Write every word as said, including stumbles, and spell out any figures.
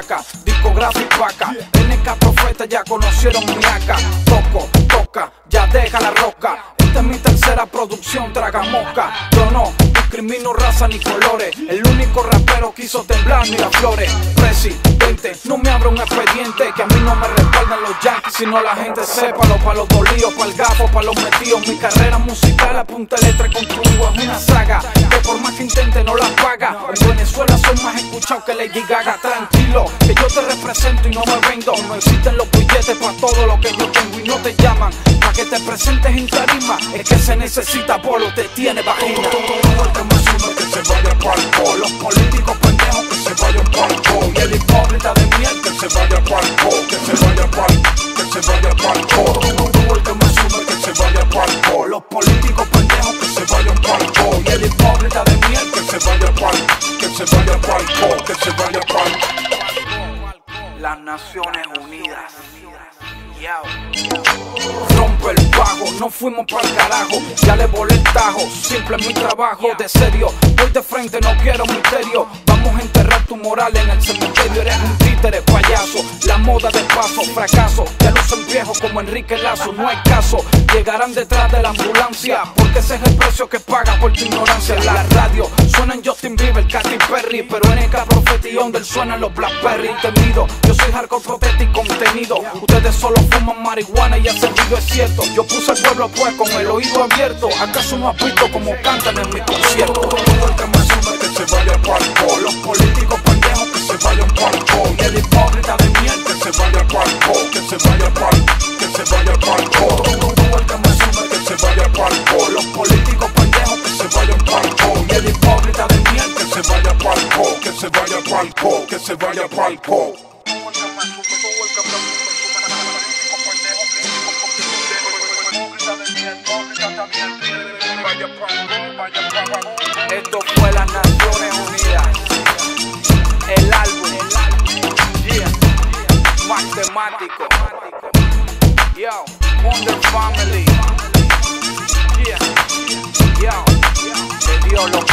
placa, discográfica vaca. N K Profeta ya conocieron mi acá. Toco, toca, ya deja la roca. Esta es mi tercera producción, traga mosca. Yo no discrimino raza ni colores. El único rapero que hizo temblar mira flores. Presidente, no me abra un expediente, que a mí no me respaldan los yankees, sino la gente sépalo. Pa' los dolidos, pa' el gafo, pa' los metidos. Mi carrera musical a punta de letra con truco es una saga que por más que intente no la paga. En Venezuela son más escuchados que Lady Gaga. Tranquilo, que yo te represento y no me vendo. No existen los billetes pa' todo lo que yo tengo y no te llaman pa' que te presentes en tarima. Es que se necesita bolo, te tiene vagina. Todo el que me sube que se vaya pa'l co. Los políticos pendejos que se vayan pa'l co. Y el hipócrita de miel que se vaya pa'l co. Que se vaya pa'l, que se vaya pa'l co. Todo el que me sube que se vaya pa'l co. Los políticos pendejos que se vayan pa'l co. Y el hipócrita de miel que se vaya pa'l, que se vaya pa'l co. Que se vaya pa'l. Las Naciones Unidas. Rompe el bajo, no fuimos pa'l carajo. Ya le volé el tajo, simple es mi trabajo. De serio, voy de frente, no quiero misterio. Vamos a enterrar tu moral en el cementerio. Eres un títere, payaso, la moda de paso, fracaso. Ya lucen viejos como Enrique Lazo, no hay caso. Llegarán detrás de la ambulancia, porque ese es el precio que pagas por tu ignorancia. En la radio suenan Justin Bieber, Katy Perry, pero N K Profeta y Yandel suenan los Blackberry. Temido, yo soy hardcore profeta y contenido. Ustedes solo fuman marihuana y hacen video, es cierto. Yo puse al pueblo pues con el oído abierto. ¿Acaso no has visto cómo cantan en mi concierto? Todo el que me sube que se vaya pa'l co. Los políticos pendejos que se vayan pa'l co. Y el hipócrita de miel que se vaya pa'l co. Que se vaya pa'l, que se vaya pa'l co. Todo el que me sube que se vaya pa'l co. Los políticos pendejos que se vayan pa'l co. Y el hipócrita de miel que se vaya pa'l co. Que se vaya pa'l co. Que se vaya pa'l co. Esto fue las Naciones Unidas. El álbum, yeah, matemático. Yo, Wonder Family. Yeah, yo, de Dios lo